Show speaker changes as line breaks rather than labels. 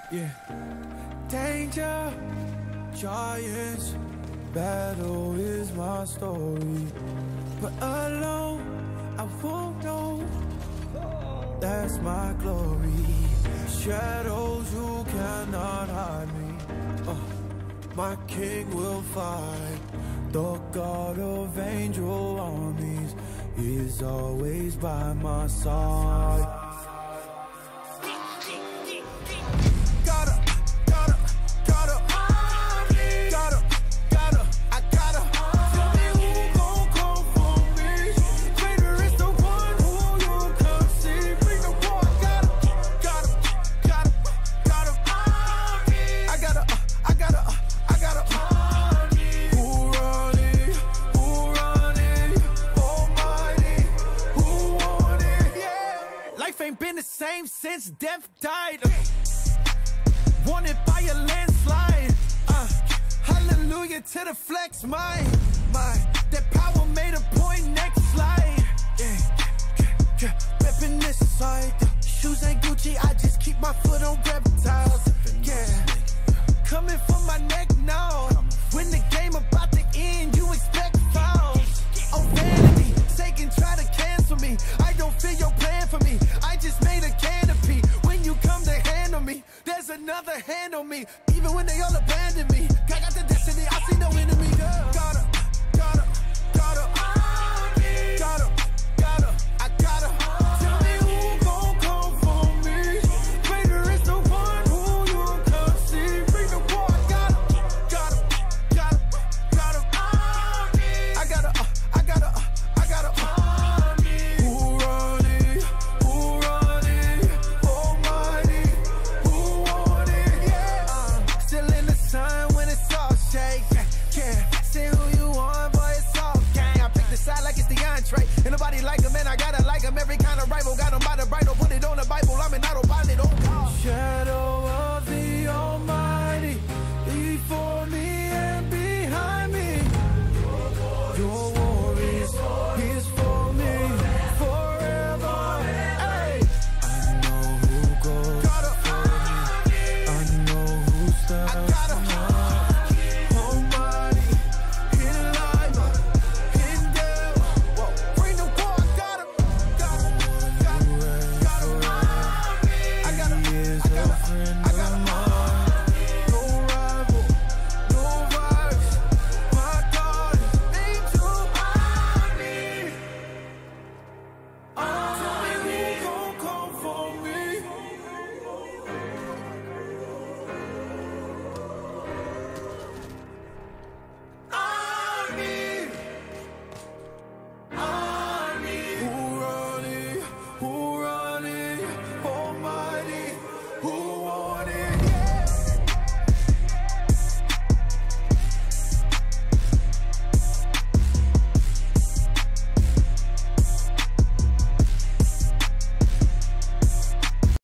Yeah. Danger, giants, battle is my story. But alone, I won't know. That's my glory. Shadows, you cannot hide me. My king will fight. The God of angel armies is always by my side. Ain't been the same since death died. Wanted by a landslide. Hallelujah to the flex. My that power made a point. Next slide. Reppin' this side. Shoes ain't Gucci. I just keep my foot on reptiles. Yeah, coming for my neck now. When the game about to end, you expect fouls. Oh vanity, Satan try to cancel me. I don't feel your plan for me. I just made a canopy. When you come to handle me, there's another hand on me. Even when they all abandon me, I got the destiny, I see no enemy. Gotta, I gotta. Tell me who gon' come for me. Greater is the one who you can see. Bring the war, gotta. I gotta. Who run it? Almighty. Who want it? Yeah. Still in the sun when it's all shake. Yeah. Say who you want, boy, it's all gang. I pick the side like it's the entree. Ain't nobody like him, and I gotta like him. Every kind of rival got him by the bridle. Put it on the Bible, I'm an autopilot. Oh God. Shadow of the Almighty, before me and behind me. Your war is for me forever. Hey, I know who goes for me. I know who stands for me. Almighty, in life, in death. Bring the war, I gotta. I gotta.